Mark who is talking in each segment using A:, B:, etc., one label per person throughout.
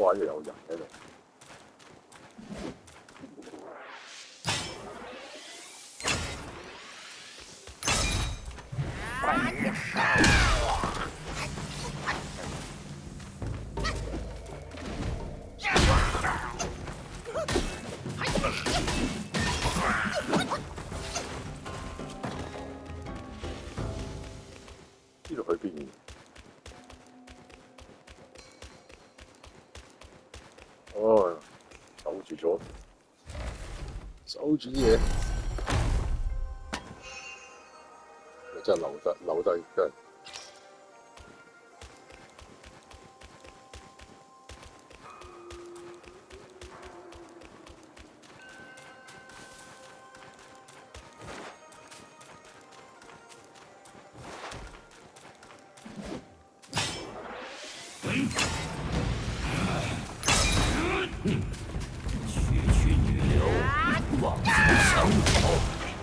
A: 哇，又有人喺度。呢度去邊？哦，守住咗，守住啲嘢，真係留低真係。
B: 区女流，往复相投。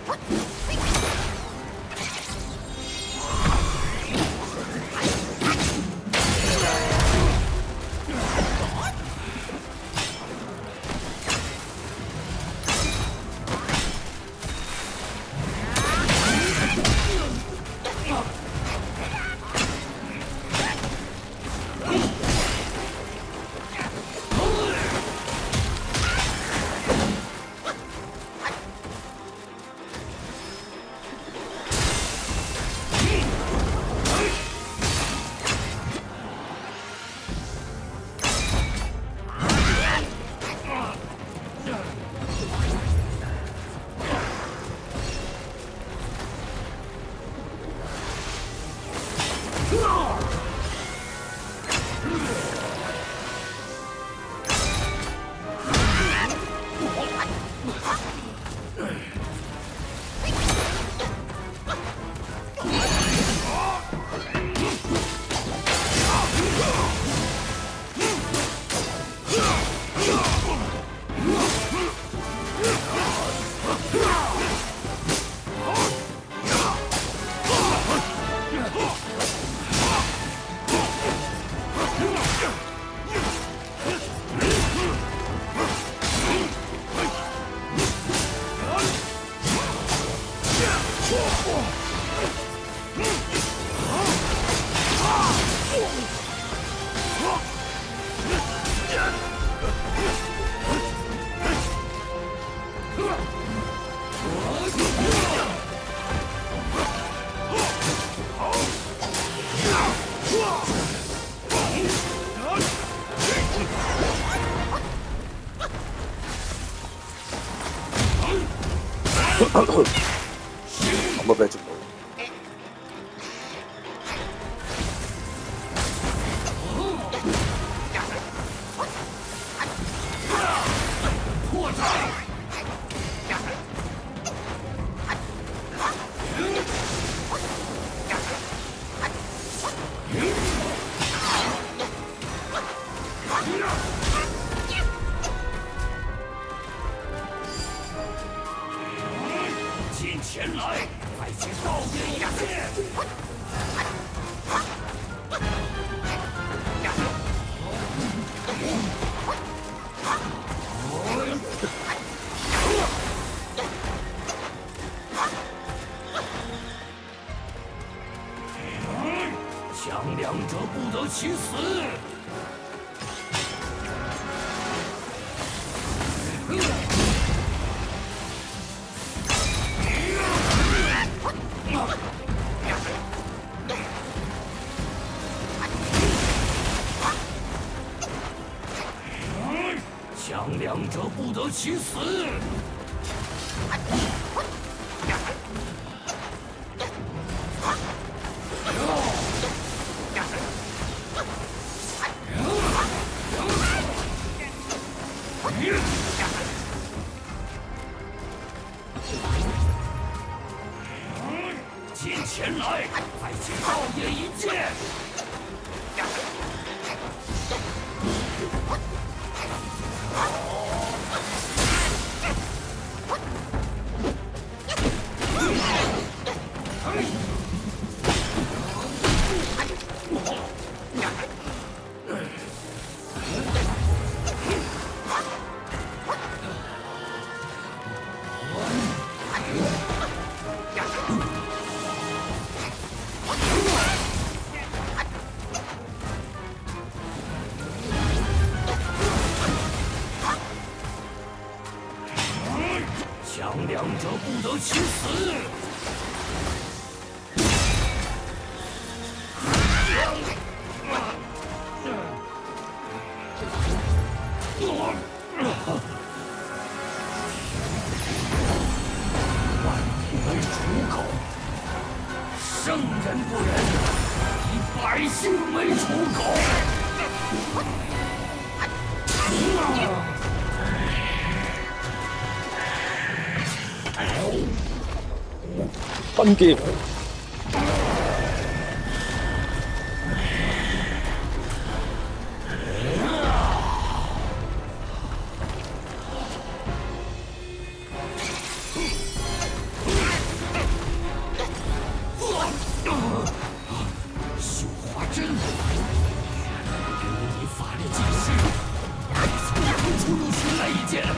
A: 咁啊，俾捉到。
B: 前来，再去道别一剑。强两者不得其死。强两者不得其死。进前来，再去道别一剑。 不忍以百姓为刍狗。
A: 分劍。
B: 绣花针，给你法力尽失，从当初入寻来一剑。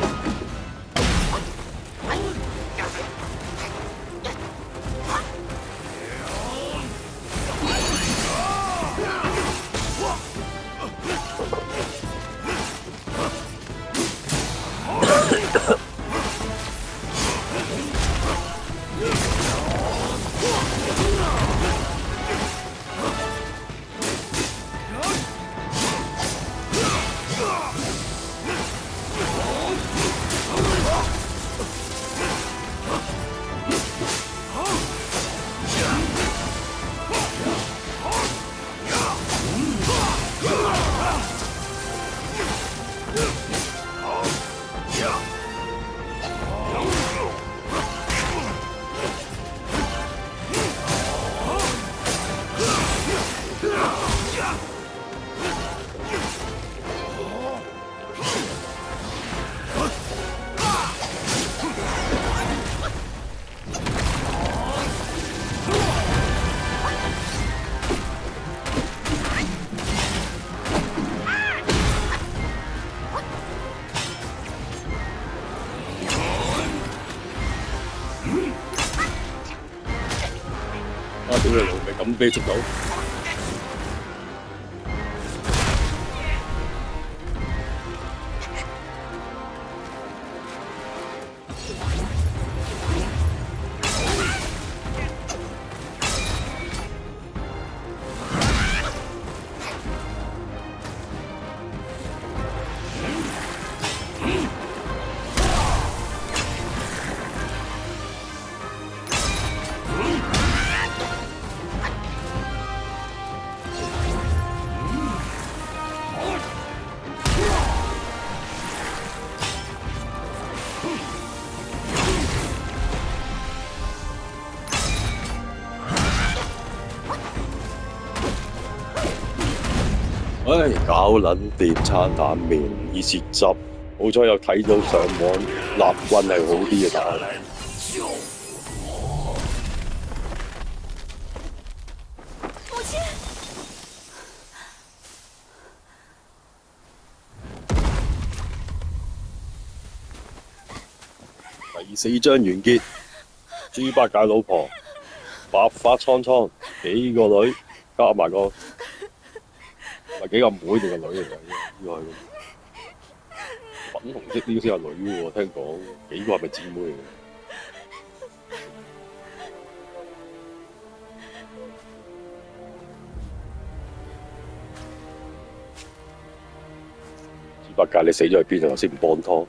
A: 屌你老味，咁俾捉到！唉，搞撚掂餐蛋麵以切汁，好彩有睇到上網立軍係好啲嘅打。
C: 母親，
A: 第4章完結，豬八戒老婆白髮蒼蒼幾個女加埋個。係幾個妹定個女嚟㗎？應該係粉紅色呢個先係女喎，聽講幾個係咪姊妹嚟㗎？豬八戒你死咗喺邊啊？頭先唔幫拖。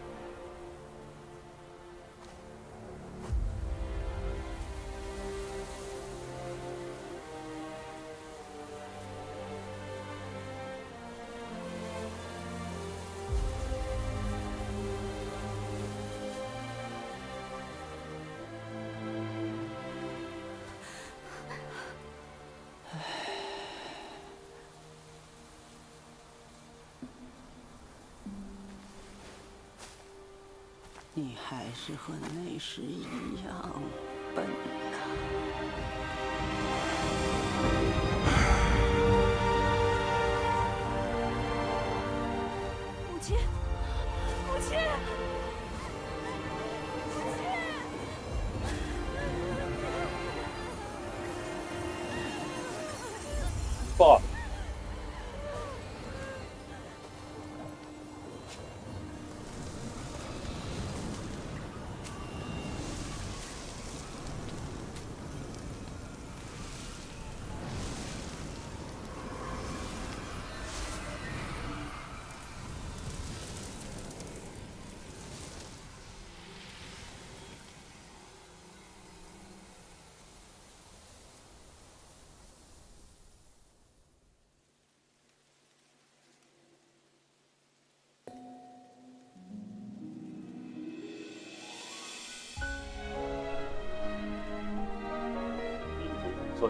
D: 你还是和那时一样笨呐！
C: 母亲，母亲，
A: 爸。 衰。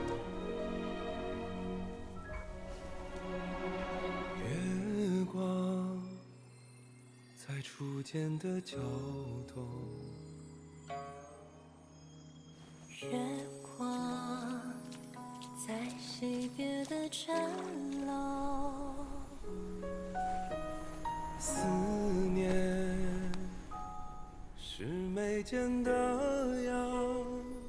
B: 月光在初见的角落，
C: 月光在惜别的城楼，
B: 思念是眉间的药。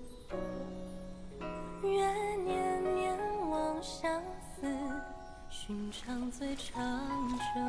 C: 愿年年望相思，寻常最长久。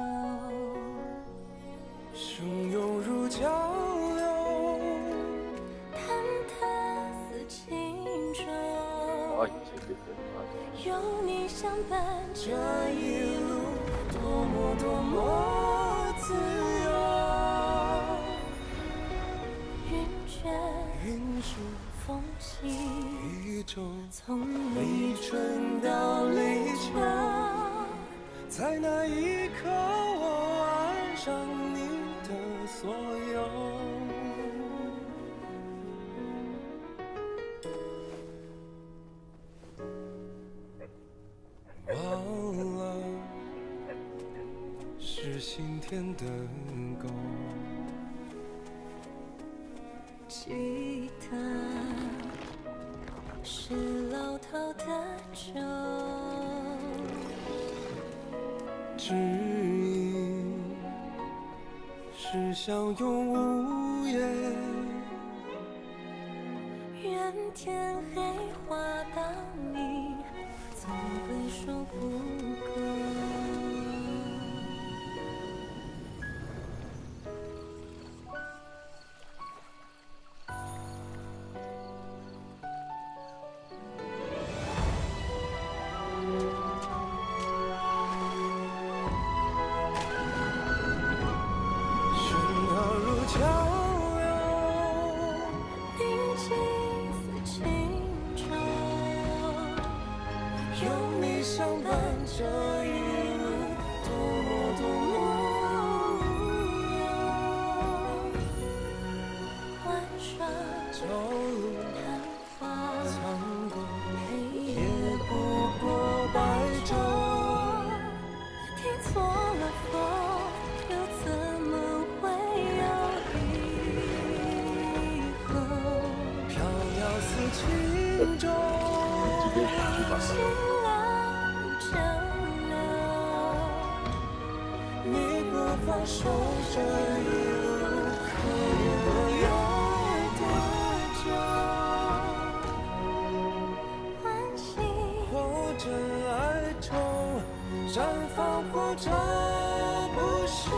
B: 汹涌如交流，
C: 忐忑似轻舟。
A: 啊，以前嘅
C: 有你相伴，
B: 这一路多么多么自由。
C: 云卷
B: 云舒
C: 风起，
B: 一周，
C: 从
B: 立
C: 立
B: 春到立秋，在那一刻我爱上你的所有。忘了是心田的沟，
C: 记得是老套的酒。
B: 知音是相拥无言。
C: 愿天黑花当你，总会说不够。
B: 喧闹如潮流，
C: 宁静似轻舟，
B: 有你相伴，这一路多么多么无忧。
C: 玩耍
B: 朝露
C: 昙花，
B: 苍狗，
C: 黑
B: 也
C: 夜
B: 不过白昼。
C: 听错了风，又怎么会有以后？
B: 飘摇似轻舟，
C: 心凉蒸馏，
B: 你不放手，这一路可言可有多久？
C: 欢喜
B: 或真爱中绽放，或者不是，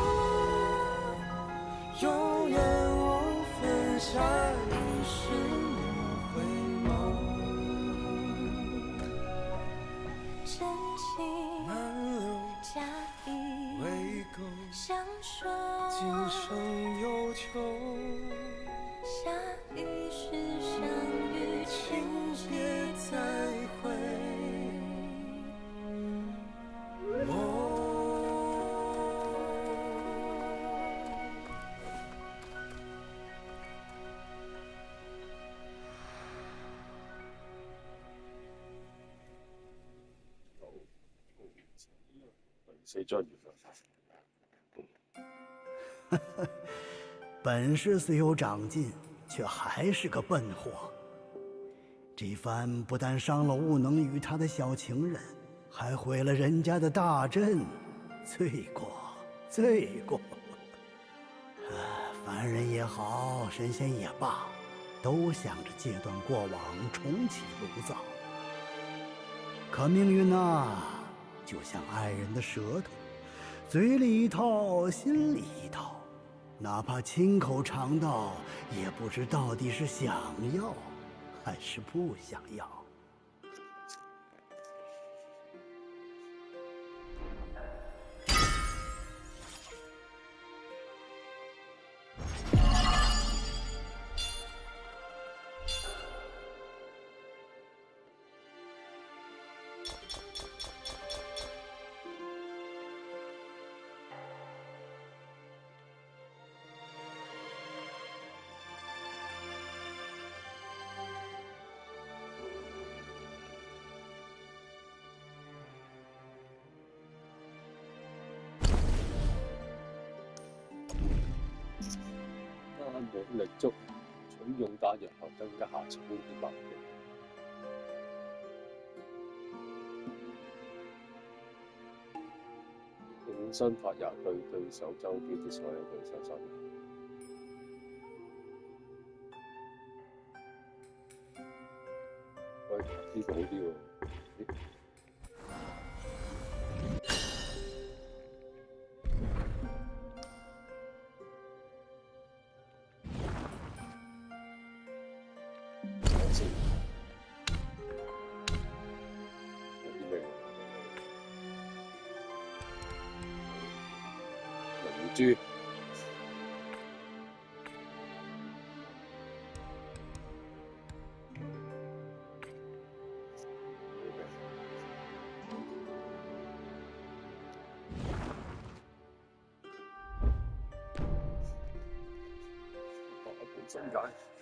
B: 有缘无分，下一世莫回眸。
C: 真情
B: 难留
C: 假意
B: 未够，
C: 相守，
B: 今生有求。
C: 下一世相遇，情节再会。
A: 第4章完啦。
E: 本事虽有长进，却还是个笨货。这番不但伤了悟能与他的小情人，还毁了人家的大阵，罪过，罪过！凡人也好，神仙也罢，都想着戒断过往，重启炉灶。可命运呐，就像爱人的舌头，嘴里一套，心里一套。哪怕亲口尝到，也不知到底是想要还是不想要。
A: 本力足，取用彈藥後增加下次攻擊能力。永生發芽對對手周邊的所有對手殺人。喂，呢個好啲喎。睇先，有啲咩？明珠。本身解。